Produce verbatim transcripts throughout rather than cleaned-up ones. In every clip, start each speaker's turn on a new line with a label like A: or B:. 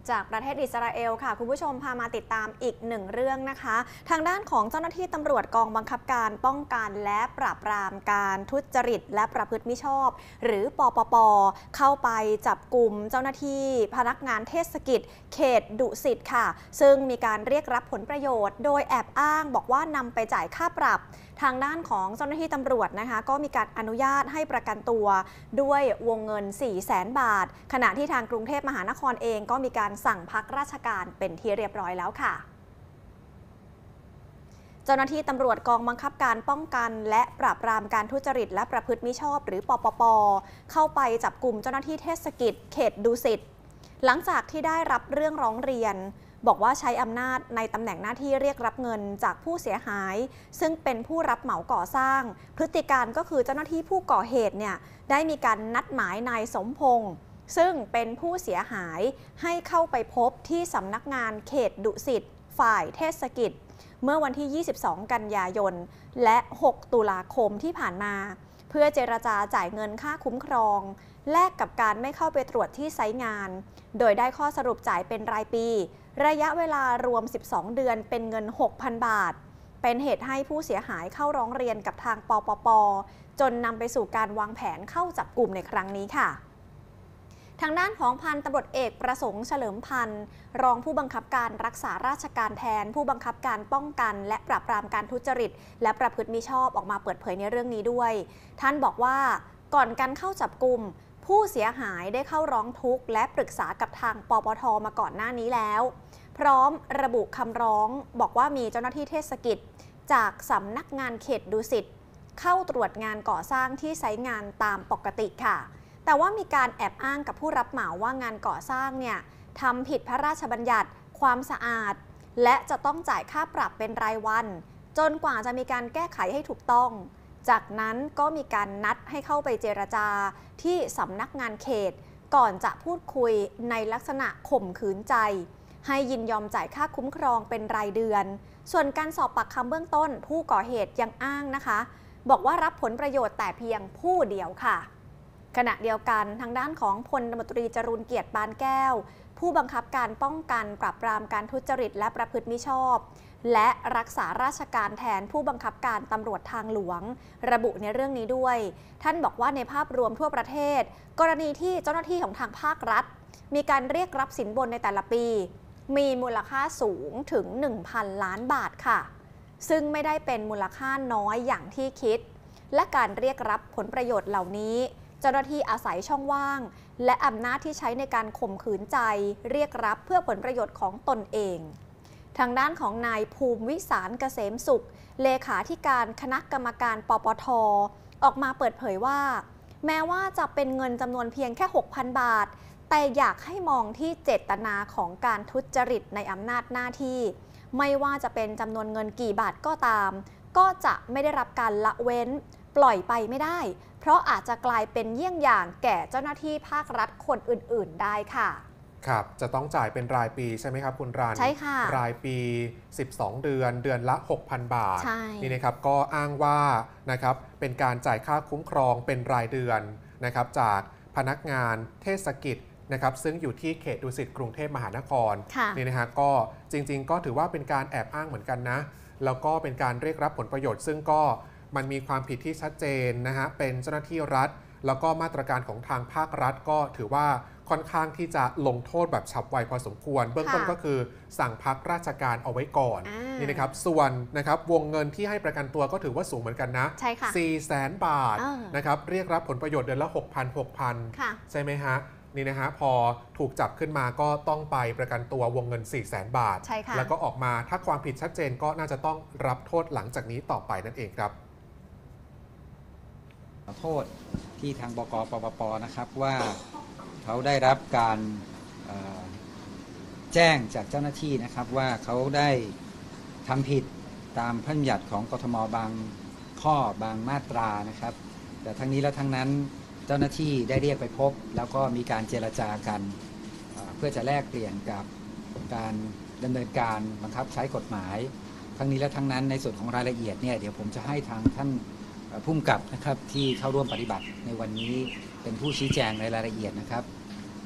A: จากประเทศอิสราเอลค่ะคุณผู้ชมพามาติดตามอีกหนึ่งเรื่องนะคะทางด้านของเจ้าหน้าที่ตำรวจกองบังคับการป้องกันและปราบปรามการทุจริตและประพฤติมิชอบ หรือปปป.เข้าไปจับกลุ่มเจ้าหน้าที่พนักงานเทศกิจเขตดุสิตค่ะซึ่งมีการเรียกรับผลประโยชน์โดยแอบอ้างบอกว่านำไปจ่ายค่าปรับทางด้านของเจ้าหน้าที่ตำรวจนะคะก็มีการอนุญาตให้ประกันตัวด้วยวงเงิน สี่แสน บาทขณะที่ทางกรุงเทพมหานครเองก็มีการสั่งพักราชการเป็นที่เรียบร้อยแล้วค่ะเจ้าหน้าที่ตำรวจกองบังคับการป้องกันและปราบปรามการทุจริตและประพฤติมิชอบหรือปปป.เข้าไปจับกลุ่มเจ้าหน้าที่เทศกิจเขตดุสิตหลังจากที่ได้รับเรื่องร้องเรียนบอกว่าใช้อำนาจในตำแหน่งหน้าที่เรียกรับเงินจากผู้เสียหายซึ่งเป็นผู้รับเหมาก่อสร้างพฤติการก็คือเจ้าหน้าที่ผู้ก่อเหตุเนี่ยได้มีการนัดหมายนายสมพงษ์ซึ่งเป็นผู้เสียหายให้เข้าไปพบที่สำนักงานเขตดุสิตฝ่ายเทศกิจเมื่อวันที่ ยี่สิบสอง กันยายนและ หก ตุลาคมที่ผ่านมาเพื่อเจรจาจ่ายเงินค่าคุ้มครองแลกกับการไม่เข้าไปตรวจที่ไซต์งานโดยได้ข้อสรุปจ่ายเป็นรายปีระยะเวลารวม สิบสอง เดือนเป็นเงิน หกพัน บาทเป็นเหตุให้ผู้เสียหายเข้าร้องเรียนกับทางปปป.จนนำไปสู่การวางแผนเข้าจับกลุ่มในครั้งนี้ค่ะทางด้านของพันตำรวจเอกประสงค์เฉลิมพันธ์รองผู้บังคับการรักษาราชการแทนผู้บังคับการป้องกันและปราบปรามการทุจริตและประพฤติมิชอบออกมาเปิดเผยในเรื่องนี้ด้วยท่านบอกว่าก่อนการเข้าจับกลุ่มผู้เสียหายได้เข้าร้องทุกข์และปรึกษากับทางปปท.มาก่อนหน้านี้แล้วพร้อมระบุคำร้องบอกว่ามีเจ้าหน้าที่เทศกิจจากสำนักงานเขตดุสิตเข้าตรวจงานก่อสร้างที่ไซต์งานตามปกติค่ะแต่ว่ามีการแอบอ้างกับผู้รับเหมาว่างานก่อสร้างเนี่ยทำผิดพระราชบัญญัติความสะอาดและจะต้องจ่ายค่าปรับเป็นรายวันจนกว่าจะมีการแก้ไขให้ถูกต้องจากนั้นก็มีการนัดให้เข้าไปเจรจาที่สำนักงานเขตก่อนจะพูดคุยในลักษณะข่มขืนใจให้ยินยอมจ่ายค่าคุ้มครองเป็นรายเดือนส่วนการสอบปากคำเบื้องต้นผู้ก่อเหตุยังอ้างนะคะบอกว่ารับผลประโยชน์แต่เพียงผู้เดียวค่ะขณะเดียวกันทางด้านของพลตำรวจตรีจรูญเกียรติปานแก้วผู้บังคับการป้องกันปราบปรามการทุจริตและประพฤติมิชอบและรักษาราชการแทนผู้บังคับการตำรวจทางหลวงระบุในเรื่องนี้ด้วยท่านบอกว่าในภาพรวมทั่วประเทศกรณีที่เจ้าหน้าที่ของทางภาครัฐมีการเรียกรับสินบนในแต่ละปีมีมูลค่าสูงถึง หนึ่งพัน ล้านบาทค่ะซึ่งไม่ได้เป็นมูลค่าน้อยอย่างที่คิดและการเรียกรับผลประโยชน์เหล่านี้เจ้าหน้าที่อาศัยช่องว่างและอำนาจที่ใช้ในการข่มขืนใจเรียกรับเพื่อผลประโยชน์ของตนเองทางด้านของนายภูมิวิสารเกษมสุขเลขาธิการคณะกรรมการปปท.ออกมาเปิดเผยว่าแม้ว่าจะเป็นเงินจำนวนเพียงแค่ หกพัน บาทแต่อยากให้มองที่เจตนาของการทุจริตในอำนาจหน้าที่ไม่ว่าจะเป็นจำนวนเงินกี่บาทก็ตามก็จะไม่ได้รับการละเว้นปล่อยไปไม่ได้เพราะอาจจะกลายเป็นเยี่ยงอย่างแก่เจ้าหน้าที่ภาครัฐคนอื่นๆได้ค่ะ
B: ครับจะต้องจ่ายเป็นรายปีใช่ไหมครับคุณรัน
A: ใช่ค่ะ
B: รายปี สิบสอง เดือนเดือนละ หกพัน บาทนี่นะครับก็อ้างว่านะครับเป็นการจ่ายค่าคุ้มครองเป็นรายเดือนนะครับจากพนักงานเทศกิจนะครับซึ่งอยู่ที่เขตดุสิตกรุงเทพมหานครนี่นะฮะก็จริงๆก็ถือว่าเป็นการแอบอ้างเหมือนกันนะแล้วก็เป็นการเรียกรับผลประโยชน์ซึ่งก็มันมีความผิดที่ชัดเจนนะฮะเป็นเจ้าหน้าที่รัฐแล้วก็มาตรการของทางภาครัฐก็ถือว่าค่อนข้างที่จะลงโทษแบบฉับไวพอสมควรเบื้องต้นก็คือสั่งพักราชการเอาไว้ก่อนนี่นะครับส่วนนะครับวงเงินที่ให้ประกันตัวก็ถือว่าสูงเหมือนกันนะ สี่แสน บาทนะครับเรียกรับผลประโยชน์เดือนละ หกพัน หกพัน ใช่ไหมฮะนี่นะฮะพอถูกจับขึ้นมาก็ต้องไปประกันตัววงเงิน สี่แสน บาทแล้วก็ออกมาถ้าความผิดชัดเจนก็น่าจะต้องรับโทษหลังจากนี้ต่อไปนั่นเองครับ
C: ขอโทษที่ทางบก.ปปป.นะครับว่าเขาได้รับการแจ้งจากเจ้าหน้าที่นะครับว่าเขาได้ทำผิดตามพระราชบัญญัติของกทม.บางข้อบางมาตรานะครับแต่ทั้งนี้และทั้งนั้นเจ้าหน้าที่ได้เรียกไปพบแล้วก็มีการเจรจากันเพื่อจะแลกเปลี่ยนกับการดำเนินการบังคับใช้กฎหมายทั้งนี้และทั้งนั้นในส่วนของรายละเอียดเนี่ยเดี๋ยวผมจะให้ทางท่านผู้กำกับนะครับที่เข้าร่วมปฏิบัติในวันนี้เป็นผู้ชี้แจงในรายละเอียดนะครับ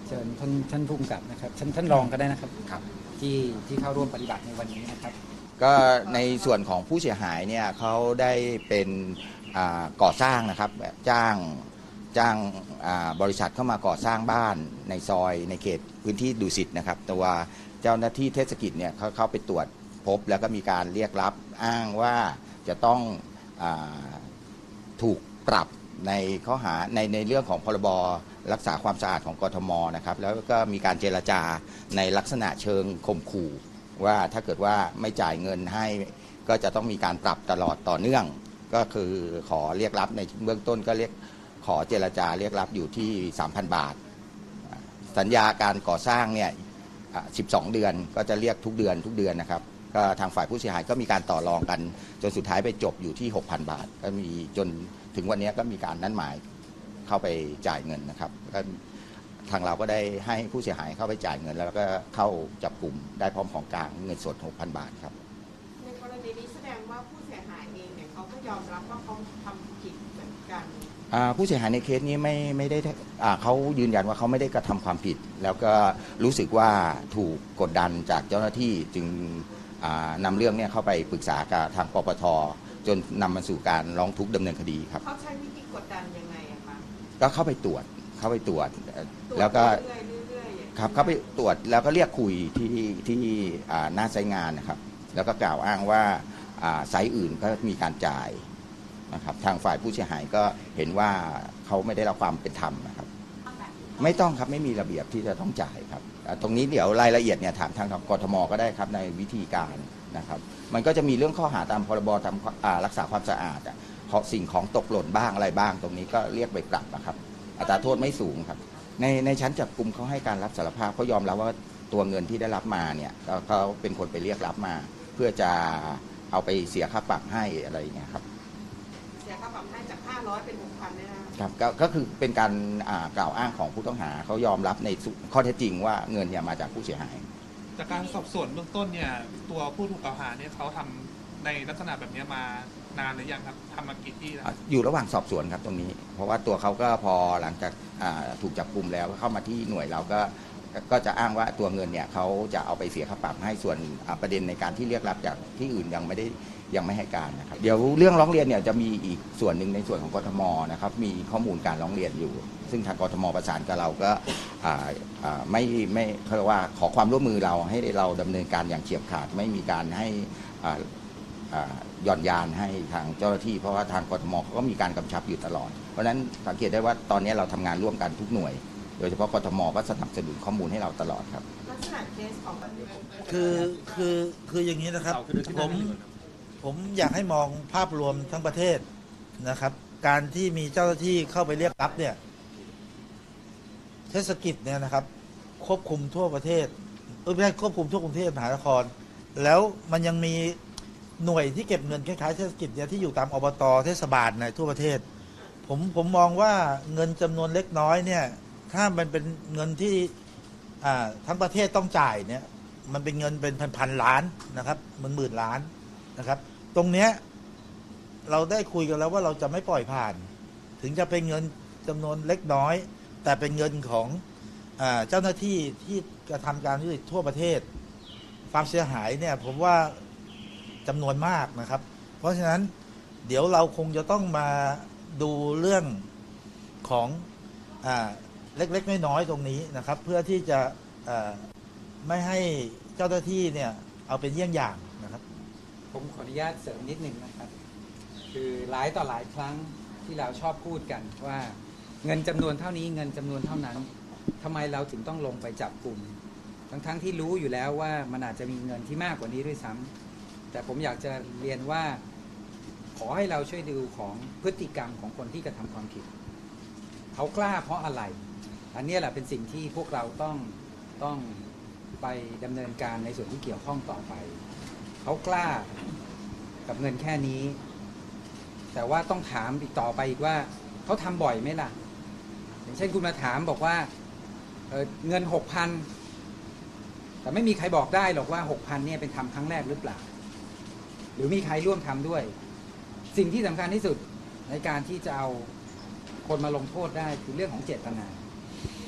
C: เชิญท่านท่านผู้กำกับนะครับท่านท่านรองก็ได้นะครับ
D: ครับ
C: ที่ที่เข้าร่วมปฏิบัติในวันนี้นะครับ
D: ก็ในส่วนของผู้เสียหายเนี่ยเขาได้เป็นอ่าก่อสร้างนะครับจ้างจ้างอ่าบริษัทเข้ามาก่อสร้างบ้านในซอยในเขตพื้นที่ดุสิตนะครับตัวเจ้าหน้าที่เทศกิจเนี่ยเขาเข้าไปตรวจพบแล้วก็มีการเรียกรับอ้างว่าจะต้องอาถูกปรับในข้อหาในในเรื่องของพรบรักษาความสะอาดของกทมนะครับแล้วก็มีการเจรจาในลักษณะเชิงข่มขู่ว่าถ้าเกิดว่าไม่จ่ายเงินให้ก็จะต้องมีการปรับตลอดต่อเนื่องก็คือขอเรียกรับในเบื้องต้นก็เรียกขอเจรจาเรียกรับอยู่ที่ สามพัน บาทสัญญาการก่อสร้างเนี่ยสิบสองเดือนก็จะเรียกทุกเดือนทุกเดือนนะครับก็ทางฝ่ายผู้เสียหายก็มีการต่อรองกันจนสุดท้ายไปจบอยู่ที่ หกพัน บาทก็มีจนถึงวันนี้ก็มีการนัดหมายเข้าไปจ่ายเงินนะครับก็ทางเราก็ได้ให้ผู้เสียหายเข้าไปจ่ายเงินแล้วก็เข้าจับกลุ่มได้พร้อมของกลางเงินสด หกพัน บาทครับ
E: ในกรณีนี้แสดงว่าผู้เสียหายเองเนี่ยเขาก็ยอมรับว่าเขาทำผิดเหมือนกัน
D: ผู้เสียหายในเคสนี้ไม่ไม่ได้เขายืนยันว่าเขาไม่ได้กระทำความผิดแล้วก็รู้สึกว่าถูกกดดันจากเจ้าหน้าที่จึงนำเรื่องนี้เข้าไปปรึกษากับทางปปท.จนนำมาสู่การร้องทุกข์ดำเนินคดีครับ
E: เขาใช้วิธีกดดันยังไงอะคะ
D: ก็เข้าไปตรวจเข้าไปตรวจแล้วก็ครับเข้าไปตรวจแล้วก็เรียกคุยที่ที่หน้าไซต์งานนะครับแล้วก็กล่าวอ้างว่าไซต์อื่นก็มีการจ่ายนะครับทางฝ่ายผู้เสียหายก็เห็นว่าเขาไม่ได้รับความเป็นธรรมนะครับไม่ต้องครับไม่มีระเบียบที่จะต้องจ่ายครับตรงนี้เดี๋ยวรายละเอียดเนี่ยถามทางกทมก็ได้ครับในวิธีการนะครับมันก็จะมีเรื่องข้อหาตามพรบทำรักษาความสะอาดสิ่งของตกหล่นบ้างอะไรบ้างตรงนี้ก็เรียกไปปรับนะครับอัตราโทษไม่สูงครับในในชั้นจับกุมเขาให้การรับสารภาพเขายอมรับว่าตัวเงินที่ได้รับมาเนี่ยเขาเป็นคนไปเรียกรับมาเพื่อจะเอาไปเสียค่าปรับให้อะไรอย่างเงี้ยครับ
E: เสียค่าปรับให้จากห้าร้อยเป็น หกพัน เนี่ย
D: นะครับก็คือเป็นการกล่าวอ้างของผู้ต้องหาเขายอมรับในข้อเท็จจริงว่าเงินเนี่ยมาจากผู้เสียหาย
F: จากการสอบสวนเบื้องต้นเนี่ยตัวผู้ถูกกล่าวหาเนี่ยเขาทำในลักษณะแบบนี้มานานหรือยังครับทำมากี่ที่แล้ว
D: อยู่ระหว่างสอบสวนครับตรงนี้เพราะว่าตัวเขาก็พอหลังจากถูกจับกุมแล้วเข้ามาที่หน่วยเราก็ก็จะอ้างว่าตัวเงินเนี่ยเขาจะเอาไปเสียค่าปรับให้ส่วนประเด็นในการที่เรียกรับจากที่อื่นยังไม่ได้ยังไม่ให้การนะครับเดี๋ยวเรื่องร้องเรียนเนี่ยจะมีอีกส่วนหนึ่งในส่วนของกทมนะครับมีข้อมูลการร้องเรียนอยู่ซึ่งทางกทมประสานกับเราก็ไม่ไม่เขาเรียกว่าขอความร่วมมือเราให้เราดำเนินการอย่างเฉียบขาดไม่มีการให้หย่อนยานให้ทางเจ้าหน้าที่เพราะว่าทางกทมเขาก็มีการกำชับอยู่ตลอดเพราะฉะนั้นสังเกตได้ว่าตอนนี้เราทำงานร่วมกันทุกหน่วยโดยเฉพาะกทมก็สนับสนุนข้อมูลให้เราตลอดครับ
E: ลักษณะเคสของ
G: คือคือคืออย่างนี้นะครับผมผมอยากให้มองภาพรวมทั้งประเทศนะครับการที่มีเจ้าหน้าที่เข้าไปเรียกรับเนี่ยเทศกิจเนี่ยนะครับควบคุมทั่วประเทศเออไม่ใช่ควบคุมทั่วกรุงเทพมหานครแล้วมันยังมีหน่วยที่เก็บเงินคล้ายๆเทศกิจเนี่ยที่อยู่ตามอบต.เทศบาลในทั่วประเทศผมผมมองว่าเงินจำนวนเล็กน้อยเนี่ยถ้ามันเป็นเงินที่ทั้งประเทศต้องจ่ายเนี่ยมันเป็นเงินเป็นพันๆล้านนะครับมันหมื่นล้านนะครับตรงเนี้ยเราได้คุยกันแล้วว่าเราจะไม่ปล่อยผ่านถึงจะเป็นเงินจำนวนเล็กน้อยแต่เป็นเงินของเจ้าหน้าที่ที่กระทำการทุจริตทั่วประเทศความเสียหายเนี่ยผมว่าจำนวนมากนะครับเพราะฉะนั้นเดี๋ยวเราคงจะต้องมาดูเรื่องของอ่าเล็กๆน้อยๆตรงนี้นะครับเพื่อที่จะไม่ให้เจ้าหน้าที่เนี่ยเอาเป็นเยี่ยงอย่างนะครับ
C: ผมขออนุญาตเสริมนิดหนึ่งนะครับคือหลายต่อหลายครั้งที่เราชอบพูดกันว่าเงินจำนวนเท่านี้เงินจำนวนเท่านั้นทำไมเราถึงต้องลงไปจับกลุ่มทั้งๆที่รู้อยู่แล้วว่ามันอาจจะมีเงินที่มากกว่านี้ด้วยซ้ำแต่ผมอยากจะเรียนว่าขอให้เราช่วยดูของพฤติกรรมของคนที่กระทำความผิดเขากล้าเพราะอะไรอันนี้แหละเป็นสิ่งที่พวกเราต้องต้องไปดำเนินการในส่วนที่เกี่ยวข้องต่อไปเขากล้ากับเงินแค่นี้แต่ว่าต้องถามอีกต่อไปอีกว่าเขาทำบ่อยไหมล่ะอย่างเช่นคุณมาถามบอกว่า เ, เงิน หกพัน แต่ไม่มีใครบอกได้หรอกว่า หกพัน เนี่ยเป็นทำครั้งแรกหรือเปล่าหรือมีใครร่วมทำด้วยสิ่งที่สำคัญที่สุดในการที่จะเอาคนมาลงโทษได้คือเรื่องของเจตนา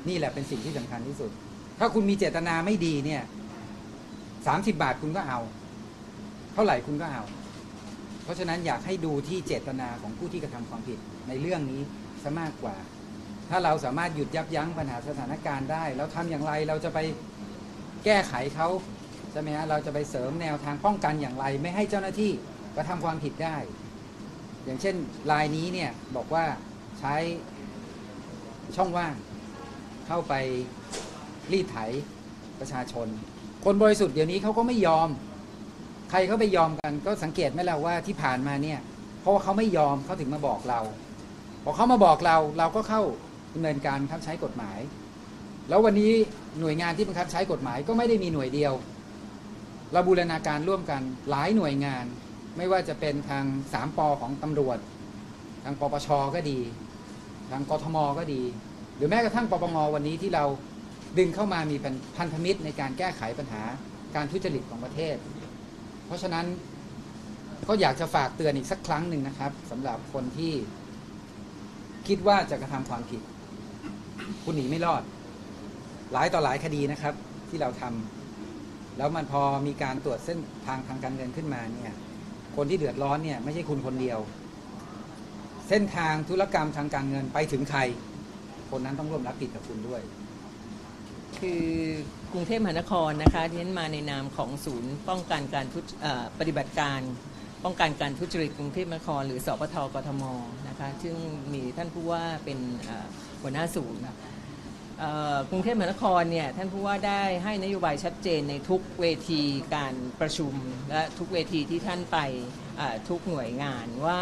C: นี่แหละเป็นสิ่งที่สำคัญที่สุดถ้าคุณมีเจตนาไม่ดีเนี่ยสามสิบบาทคุณก็เอาเท่าไหร่คุณก็เอาเพราะฉะนั้นอยากให้ดูที่เจตนาของผู้ที่กระทำความผิดในเรื่องนี้ซะมากกว่าถ้าเราสามารถหยุดยับยั้งปัญหาสถานการณ์ได้แล้วทำอย่างไรเราจะไปแก้ไขเขาใช่ไหมฮะเราจะไปเสริมแนวทางป้องกันอย่างไรไม่ให้เจ้าหน้าที่กระทำความผิดได้อย่างเช่นรายนี้เนี่ยบอกว่าใช้ช่องว่างเข้าไปรีดไถประชาชนคนบริสุทธิ์เดี๋ยวนี้เขาก็ไม่ยอมใครเขาไปยอมกันก็สังเกตไหมล่ะว่าที่ผ่านมาเนี่ยเพราะว่าเขาไม่ยอมเขาถึงมาบอกเราพอเขามาบอกเราเราก็เข้าดำเนินการบังคับใช้กฎหมายแล้ววันนี้หน่วยงานที่บังคับใช้กฎหมายก็ไม่ได้มีหน่วยเดียวเราบูรณาการร่วมกันหลายหน่วยงานไม่ว่าจะเป็นทางสามปอของตำรวจทางปปชก็ดีทางกทมก็ดีหรือแม้กระทั่งปปงวันนี้ที่เราดึงเข้ามามีเป็นพันธมิตรในการแก้ไขปัญหาการทุจริตของประเทศเพราะฉะนั้นก็อยากจะฝากเตือนอีกสักครั้งหนึ่งนะครับสำหรับคนที่คิดว่าจะกระทำความผิดคุณหนีไม่รอดหลายต่อหลายคดีนะครับที่เราทำแล้วมันพอมีการตรวจเส้นทางทางการเงินขึ้นมาเนี่ยคนที่เดือดร้อนเนี่ยไม่ใช่คุณคนเดียวเส้นทางธุรกรรมทางการเงินไปถึงใครคนนั้นต้องร่วมรับผิดกับคุณด้วย
H: คือกรุงเทพมหานครนะคะที่นั้นมาในนามของศูนย์ป้องกันการทุจปฏิบัติการป้องกันการทุจริตกรุงเทพมหานครหรือสปทกทมนะคะซึ่งมีท่านผู้ว่าเป็นหัวหน้าศูนย์กรุงเทพมหานครเนี่ยท่านผู้ว่าได้ให้นโยบายชัดเจนในทุกเวทีการประชุมและทุกเวทีที่ท่านไปทุกหน่วยงานว่า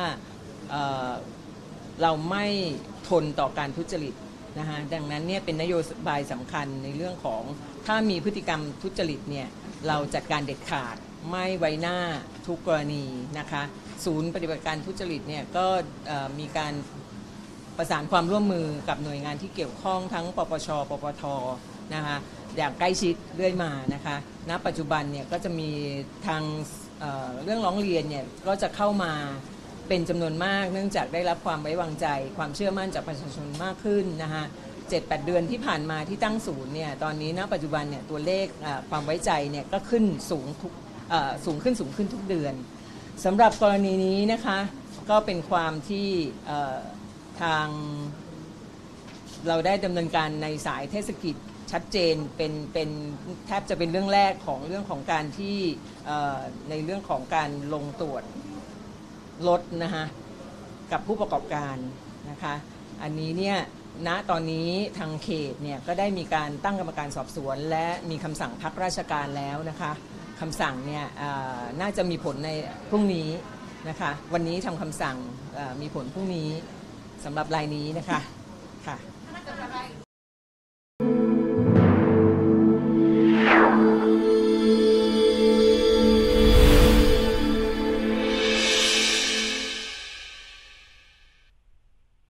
H: เราไม่ทนต่อการทุจริตนะคะดังนั้นเนี่ยเป็นนโยบายสำคัญในเรื่องของถ้ามีพฤติกรรมทุจริตเนี่ยเราจัดการเด็ดขาดไม่ไว้หน้าทุกกรณีนะคะศูนย์ปฏิบัติการทุจริตเนี่ยก็มีการประสานความร่วมมือกับหน่วยงานที่เกี่ยวข้องทั้งปปชปปทนะคะอย่างใกล้ชิดเรื่อยมานะคะณปัจจุบันเนี่ยก็จะมีทาง เอ่อ เรื่องร้องเรียนเนี่ยก็จะเข้ามาเป็นจำนวนมากเนื่องจากได้รับความไว้วางใจความเชื่อมั่นจากประชาชนมากขึ้นนะคะเจ็ดแปดเดือนที่ผ่านมาที่ตั้งศูนย์เนี่ยตอนนี้ณปัจจุบันเนี่ยตัวเลขความไว้ใจเนี่ยก็ขึ้นสูงทุกสูงขึ้นสูงขึ้นทุกเดือนสำหรับกรณีนี้นะคะก็เป็นความที่ทางเราได้ดำเนินการในสายเทศกิจชัดเจนเป็นเป็นแทบจะเป็นเรื่องแรกของเรื่องของการที่ในเรื่องของการลงตรวจรถนะคะกับผู้ประกอบการนะคะอันนี้เนี่ยณตอนนี้ทางเขตเนี่ยก็ได้มีการตั้งกรรมการสอบสวนและมีคำสั่งพักราชการแล้วนะคะคำสั่งเนี่ยน่าจะมีผลในพรุ่งนี้นะคะวันนี้ทำคำสั่งมีผลพรุ่งนี้สำหรับรายนี้นะคะค่ะ